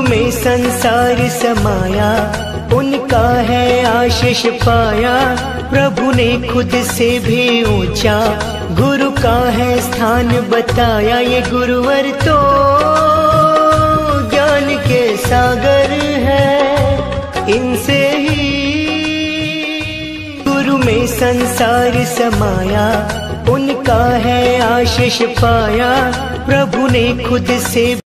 में संसार समाया, उनका है आशीष पाया। प्रभु ने खुद से भी ऊंचा गुरु का है स्थान बताया। ये गुरुवर तो ज्ञान के सागर है, इनसे ही गुरु में संसार समाया, उनका है आशीष पाया। प्रभु ने खुद से